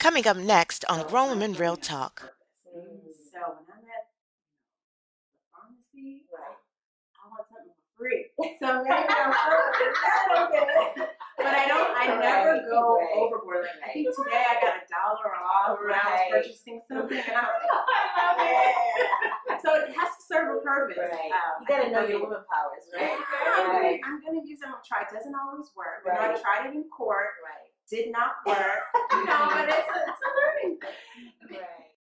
Coming up next on Grown Women Real Talk. So when I'm at the pharmacy, I want something for free. So maybe I'll flirt with that a bit. But I never go overboard. Like I think today I got $1 off when I was purchasing something, and I was like, oh, I love it. So it has to serve a purpose. You gotta know your woman powers, right? I'm gonna use them. I'll try. It doesn't always work. But I tried it in court. Did not work. But it's a learning thing.